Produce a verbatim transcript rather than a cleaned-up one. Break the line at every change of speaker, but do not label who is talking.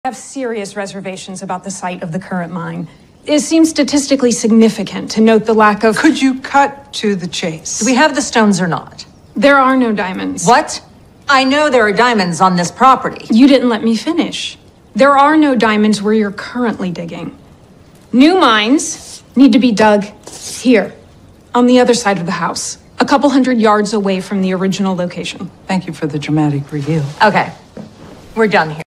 have serious reservations about the site of the current mine. It seems statistically significant to note the lack of...
Could you cut to the chase?
Do we have the stones or not?
There are no diamonds.
What? I know there are diamonds on this property.
You didn't let me finish. There are no diamonds where you're currently digging. New mines need to be dug here, on the other side of the house, a couple hundred yards away from the original location.
Thank you for the dramatic reveal.
Okay, we're done here.